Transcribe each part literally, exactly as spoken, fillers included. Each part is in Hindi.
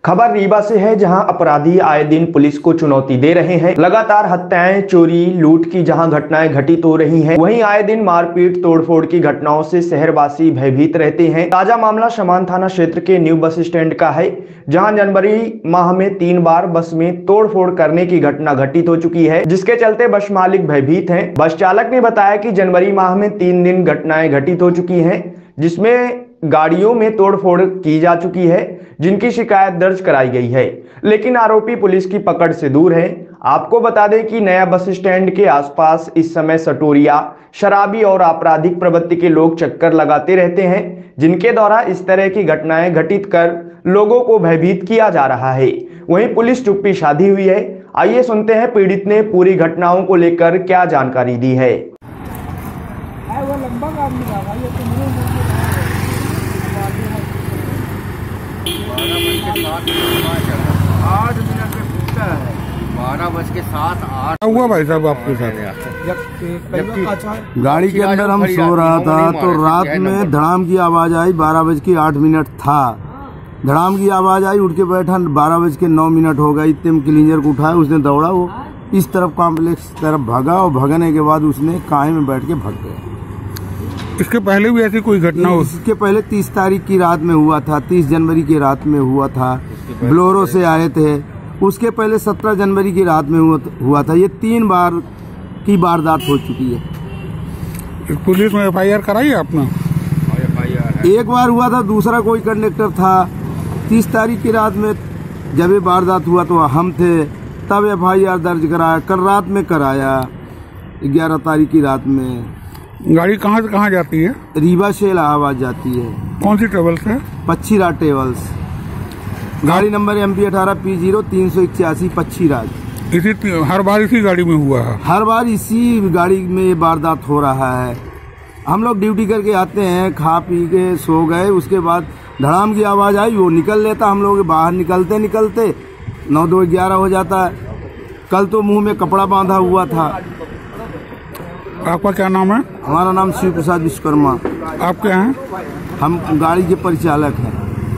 खबर रीवा से है, जहां अपराधी आए दिन पुलिस को चुनौती दे रहे हैं। लगातार हत्याएं, चोरी, लूट की जहां घटनाएं घटित हो रही हैं, वहीं आए दिन मारपीट, तोड़फोड़ की घटनाओं से शहरवासी भयभीत रहते हैं। ताजा मामला समान थाना क्षेत्र के न्यू बस स्टैंड का है, जहां जनवरी माह में तीन बार बस में तोड़फोड़ करने की घटना घटित हो चुकी है, जिसके चलते बस मालिक भयभीत हैं। बस चालक ने बताया कि जनवरी माह में तीन दिन घटनाएं घटित हो चुकी हैं, जिसमें गाड़ियों में तोड़फोड़ की जा चुकी है, जिनकी शिकायत दर्ज कराई गई है, लेकिन आरोपी पुलिस की पकड़ से दूर है। आपको बता दें कि नया बस स्टैंड के आसपास इस समय सटोरिया, शराबी और आपराधिक प्रवृत्ति के लोग चक्कर लगाते रहते हैं, जिनके द्वारा इस तरह की घटनाएं घटित कर लोगों को भयभीत किया जा रहा है। वहीं पुलिस चुप्पी साधी हुई है। आइए सुनते हैं पीड़ित ने पूरी घटनाओं को लेकर क्या जानकारी दी है। आठ मिनट में पूछता है, बारह बज के सात आठ हुआ भाई साहब आपके साथ। गाड़ी के अंदर हम सो रहा था तो रात में धड़ाम की आवाज आई। बारह बज के आठ मिनट था, धड़ाम की आवाज आई, उठ के बैठा। बारह बज के नौ मिनट हो गई, इतने में क्लीनर को उठाया, उसने दौड़ा, वो इस तरफ कॉम्प्लेक्स तरफ भागा और भगने के बाद उसने काहे में बैठ के भाग गया। इसके पहले भी ऐसी कोई घटना हो? इसके पहले तीस तारीख की रात में हुआ था, तीस जनवरी की रात में हुआ था, ब्लोरो से आए थे। उसके पहले सत्रह जनवरी की रात में हुआ था। ये तीन बार की वारदात हो चुकी है। पुलिस में एफ आई आर कराई आपने? एक बार हुआ था, दूसरा कोई कंडक्टर था। तीस तारीख की रात में जब ये वारदात हुआ तो हम थे, तब एफ आई आर दर्ज कराया। कल रात में कराया, ग्यारह तारीख की रात में। गाड़ी कहाँ से कहाँ जाती है? रीवा से इलाहाबाद जाती है। कौन सी ट्रेवल्स है? पच्छीराज ट्रेवल्स। गाड़ी नंबर एम पी अठारह पी जीरो तीन सौ इक्यासी पच्छीराज। इसी हर बार इसी गाड़ी में हुआ है? हर बार इसी गाड़ी में वारदात हो रहा है। हम लोग ड्यूटी करके आते हैं, खा पी के सो गए, उसके बाद धड़ाम की आवाज आई, वो निकल लेता। हम लोग बाहर निकलते निकलते नौ दो ग्यारह हो जाता है। कल तो मुंह में कपड़ा बांधा हुआ था। आपका क्या नाम है? हमारा नाम शिव प्रसाद विश्वकर्मा। आप क्या हैं? हम गाड़ी के परिचालक हैं।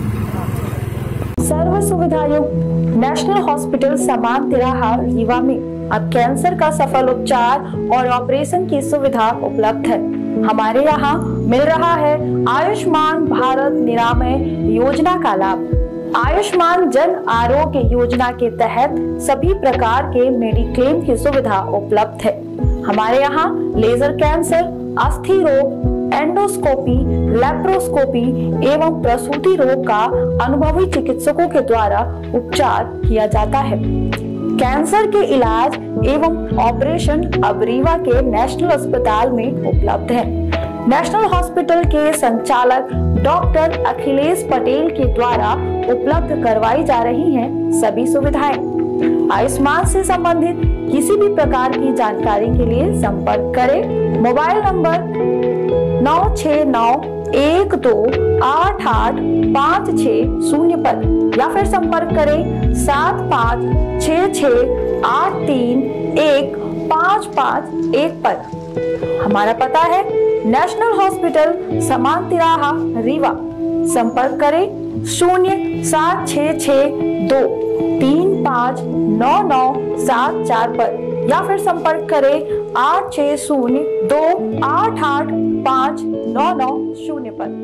सर्व सुविधा युक्त नेशनल हॉस्पिटल समान तिराहा रीवा में अब कैंसर का सफल उपचार और ऑपरेशन की सुविधा उपलब्ध है। हमारे यहाँ मिल रहा है आयुष्मान भारत निरामय योजना का लाभ। आयुष्मान जन आरोग्य योजना के तहत सभी प्रकार के मेडिक्लेम की सुविधा उपलब्ध है। हमारे यहाँ लेजर कैंसर, अस्थि रोग, एंडोस्कोपी, लेप्रोस्कोपी एवं प्रसूति रोग का अनुभवी चिकित्सकों के द्वारा उपचार किया जाता है। कैंसर के इलाज एवं ऑपरेशन अब रीवा के नेशनल अस्पताल में उपलब्ध है। नेशनल हॉस्पिटल के संचालक डॉक्टर अखिलेश पटेल के द्वारा उपलब्ध करवाई जा रही हैं सभी सुविधाएं। आयुष्मान से संबंधित किसी भी प्रकार की जानकारी के लिए संपर्क करें मोबाइल नंबर नौ छह नौ एक दो आठ आठ पाँच छह शून्य पर, या फिर संपर्क करें सात पाँच छह छह आठ तीन एक पाँच पाँच एक पर। हमारा पता है नेशनल हॉस्पिटल समान तिराहा रीवा। संपर्क करें शून्य सात छह छह दो तीन पाँच नौ नौ सात चार पर, या फिर संपर्क करें आठ छह शून्य दो आठ आठ पाँच नौ नौ शून्य पर।